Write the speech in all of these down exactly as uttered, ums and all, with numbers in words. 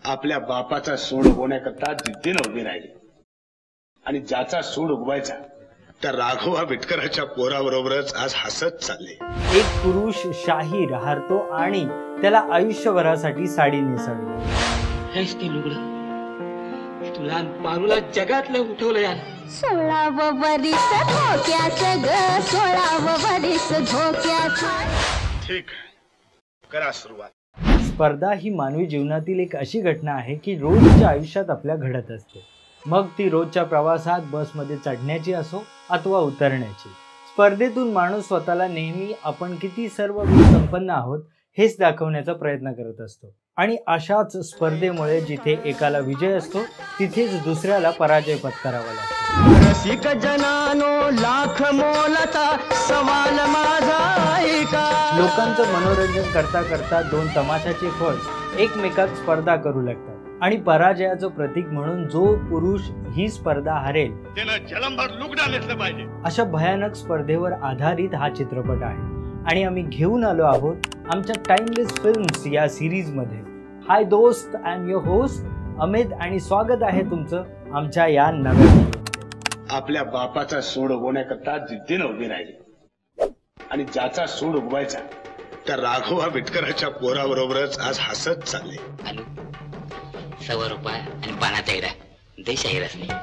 आपल्या बापाचा सूड उगवण्याकरता जिद्दीनं उभी राहिली आणि ज्याचा सूड उगवायचा त्या राघवा विटकराच्या पोराबरोबरच आज हसत चालले। एक पुरुष शाहीर हारतो आणि त्याला आयुष्यभरासाठी साडी नेसवली। हेच ते लुगडं तुला पारूला जगातलं उठवलं यार। सोळावं वरीस धोक्याचं ग, सोळावं वरीस धोक्याचं। ठीक करा सुरुवात। स्पर्धा ही मानवी जीवनातील एक अशी घटना आहे की रोजच्या आयुष्यात आपल्या घडत असते, मग ती रोजच्या प्रवासात बसमध्ये चढण्याची असो अथवा उतरण्याची। स्पर्धेतून माणूस स्वतःला नेहमी आपण किती सर्व गुण संपन्न आहोत हेच दाखवण्याचा प्रयत्न करत असतो आणि अशाच स्पर्धेमुळे जिथे एकाला विजय असतो तिथेच दुसऱ्याला पराजय पत्करावा लागतो। रसिक जनानो लाख मोलता सवाल माझा ऐका। लोकांचं मनोरंजन करता करता दोन तमाशाचे फळ एकमेकात स्पर्धा करू लागतात आणि पराजयाचं प्रतीक म्हणून जो पुरुष ही स्पर्धा हरेल त्यानं जलंभर लुगडा नेसलं पाहिजे। अशा भयानक स्पर्धेवर आधारित हा चित्रपट आहे आणि आम्ही घेऊन आलो आहोत आमच्या टाइमलेस फिल्म्स या सिरीज मध्ये। हाय दोस्त, I am your host Amit आणि स्वागत आहे तुमचं आमच्या या नव्या व्हिडिओमध्ये। आपल्या बापाचा सूड उगवण्याकरता जिद्दीनं उभी राहिली आणि ज्याचा सूड उगवायचा त्या राघवा विटकराच्या पोराबरोबरच आज हसत चालले। आलू सव्वा रुपये आणि पानाचा हिरा दे शाहीरच नाही।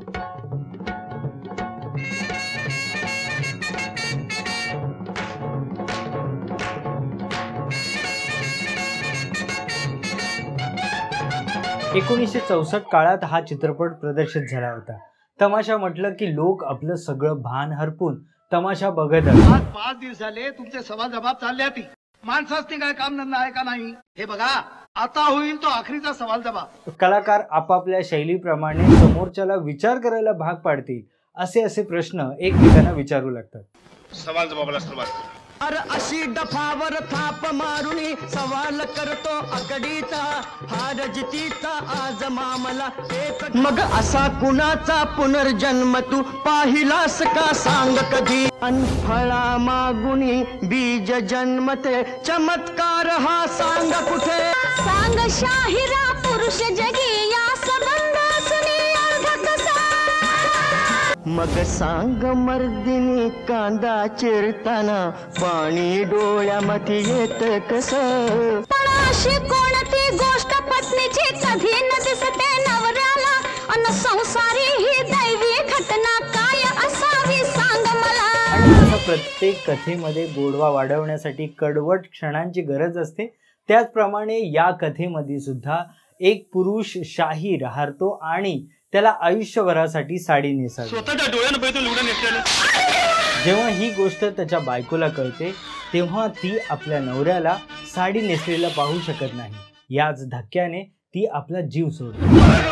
एकोणीसशे चौसष्ट काळात हा चित्रपट प्रदर्शित झाला होता। तमाशा म्हटलं की लोक आपलं सगळं भान हरपून तमाशा बघत असतात। आज पाच दिवस झाले तुमचे सवाल जबाब चालले होते, माणसासनी काय काम धंदा आहे का नाही हे बघा, आता होईल तो आखरीचा सवाल जबाब। कलाकार आपापल्या शैलीप्रमाणे समोरच्याला विचार करायला भाग पाडतील असे असे प्रश्न एकमेकांना विचारू लागतात। सवाल जबाबाला सुरुवात करू। अरे अशी डफावर थाप मारुनी सवाल करतो अकडीचा, हार जितीचा आज मामला एक। मग असा कुणाचा पुनर्जन्म तू पाहिलास का सांग कधी? अनफळा मागुनी बीज जन्मते चमत्कार हा सांग कुठे? सांग शाहिरा पुरुष जगी या संबंध सुनी अर्घ कसा? मग सांग मर्दिनी कांदा चिरताना पाणी डोळ्यामध्ये येत कसं? पण अशी कोणती गोष्ट पत्नीची कधी न दिसते नवऱ्याला, अन संसारी ही दैवी घटना काय असावी सांग मला? आणि जसं प्रत्येक कथेमध्ये गोडवा वाढवण्यासाठी कडवट क्षणांची गरज असते, त्याचप्रमाणे या कथेमध्ये सुद्धा एक पुरुष शाहीर हारतो आणि त्याला आयुष्यभरासाठी साडी नेसावी। स्वतःच्या डोळ्यानं बैठून लुगडं नेसलेलं। जेव्हा ही गोष्ट त्याच्या बायकोला कळते तेव्हा ती आपल्या नवऱ्याला साडी नेसलेला पाहू शकत नाही। याच धक्क्याने ती आपला जीव सोडते।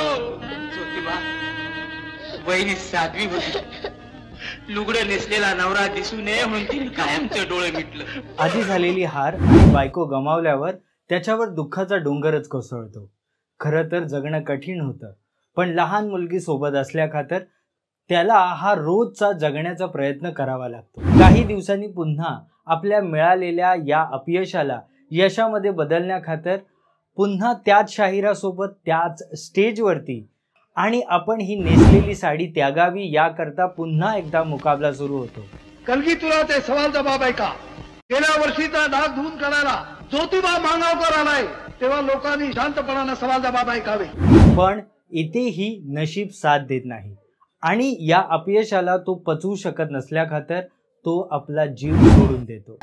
वहिनी साध्वी होती, लुगडं नेसलेला नवरा दिसू नये म्हणून तिने कायमचं डोळे मिटलं। आधी झालेली हार आणि बायको गमावल्यावर त्याच्यावर दुःखाचा डोंगरच कोसळतो। खरं तर जगणं कठीण होतं, पण लहान मुलगी सोबत असल्या खातर त्याला हा रोजचा जगण्याचा प्रयत्न करावा लागतो। काही दिवसांनी पुन्हा आपल्या मिळालेल्या या अपयशाला यशामध्ये बदलण्याखातर पुन्हा त्याच शाहिरासोबत त्याच स्टेजवरती आणि आपण ही नेसलेली साडी त्यागावी याकरता पुन्हा एकदा मुकाबला सुरू होतो। कलगी तुला ते सवाल जबाब आहे का? गेल्या वर्षीचा डाग धुवून काढायला ज्योतिबा मांगावकर आलाय, तेव्हा लोकांनी शांतपणाने सवाल जबाब ऐकावे। पण इथेही नशीब साथ देत नाही आणि या अपयशाला तो पचवू शकत नसल्याखातर तो आपला जीव सोडून देतो।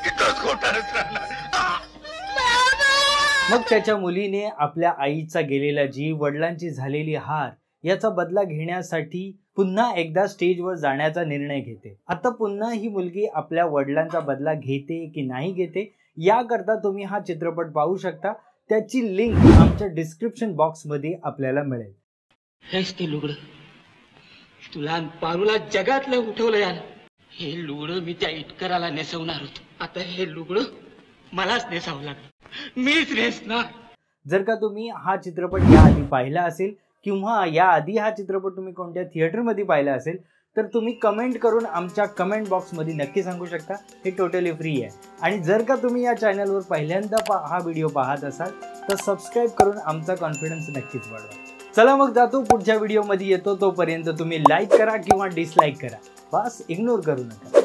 मग त्याच्या मुलीने आपल्या आईचा गेलेला जीव, वडिलांची झालेली हार याचा बदला घेण्यासाठी पुन्हा एकदा स्टेजवर जाण्याचा निर्णय घेते। आता पुन्हा ही मुलगी आपल्या वडिलांचा बदला घेते की नाही घेते याकरता तुम्ही हा चित्रपट पाहू शकता। त्याची लिंक आमच्या डिस्क्रिप्शन बॉक्स मध्ये आपल्याला मिळेल। हेच ते लुगडं तुला पारूला जगातलं उठवलं यार। हे लुगडं मी त्या इटकराला नेसवणार होतो, आता हे लुगडं मलाच नेसावं लागलं, मीच नेसणार। जर का तुम्ही हा चित्रपट याआधी पाहिला असेल किंवा याआधी हा चित्रपट तुम्ही कोणत्या थिएटरमध्ये पाहिला असेल तर तुम्ही कमेंट करून आमच्या कमेंट बॉक्समध्ये नक्की सांगू शकता. हे टोटली फ्री आहे. आणि जर का तुम्ही या चॅनलवर पहिल्यांदा पा हा व्हिडिओ पाहत असाल तर सबस्क्राईब करून आमचा कॉन्फिडन्स नक्कीच वाढवा. चला मग जातो, पुढच्या व्हिडिओमध्ये येतो. तोपर्यंत तुम्ही लाईक करा किंवा डिसलाईक करा, बस इग्नोर करू नका.